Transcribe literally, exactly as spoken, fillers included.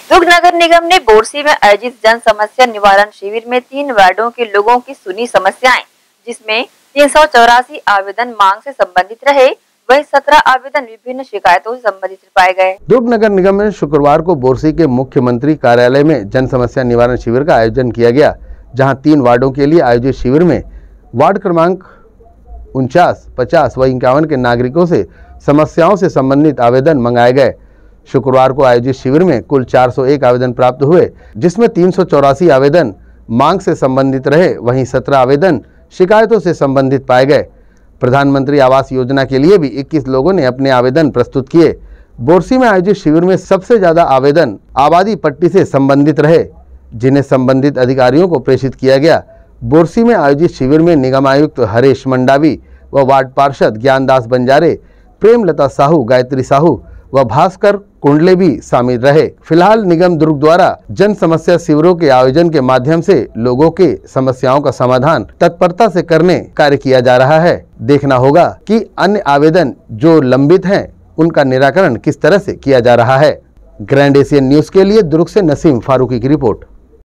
दुर्ग नगर निगम ने बोरसी में आयोजित जन समस्या निवारण शिविर में तीन वार्डों के लोगों की सुनी समस्याएं, जिसमें तीन सौ चौरासी आवेदन मांग से संबंधित रहे, वही सत्रह आवेदन विभिन्न शिकायतों से संबंधित पाए गए। दुर्ग नगर निगम में शुक्रवार को बोरसी के मुख्यमंत्री कार्यालय में जन समस्या निवारण शिविर का आयोजन किया गया, जहां तीन वार्डों के लिए आयोजित शिविर में वार्ड क्रमांक उनचास, पचास व इक्यावन के नागरिकों से समस्याओं से संबंधित आवेदन मंगाए गए। शुक्रवार को आयोजित शिविर में कुल चार सौ एक आवेदन प्राप्त हुए, जिसमें तीन सौ चौरासी आवेदन मांग से संबंधित रहे, वहीं सत्रह आवेदन शिकायतों से संबंधित पाए गए। प्रधानमंत्री आवास योजना के लिए भी इक्कीस लोगों ने अपने आवेदन प्रस्तुत किए। बोरसी में आयोजित शिविर में सबसे ज्यादा आवेदन आबादी पट्टी से संबंधित रहे, जिन्हें संबंधित अधिकारियों को प्रेषित किया गया। बोरसी में आयोजित शिविर में निगम आयुक्त हरीश मंडावी व वार्ड पार्षद ज्ञानदास बंजारे, प्रेमलता साहू, गायत्री साहू व भास्कर कुंडले भी शामिल रहे। फिलहाल निगम दुर्ग द्वारा जन समस्या शिविरों के आयोजन के माध्यम से लोगों के समस्याओं का समाधान तत्परता से करने कार्य किया जा रहा है। देखना होगा कि अन्य आवेदन जो लंबित हैं, उनका निराकरण किस तरह से किया जा रहा है। ग्रैंड एशियन न्यूज के लिए दुर्ग से नसीम फारूकी की रिपोर्ट।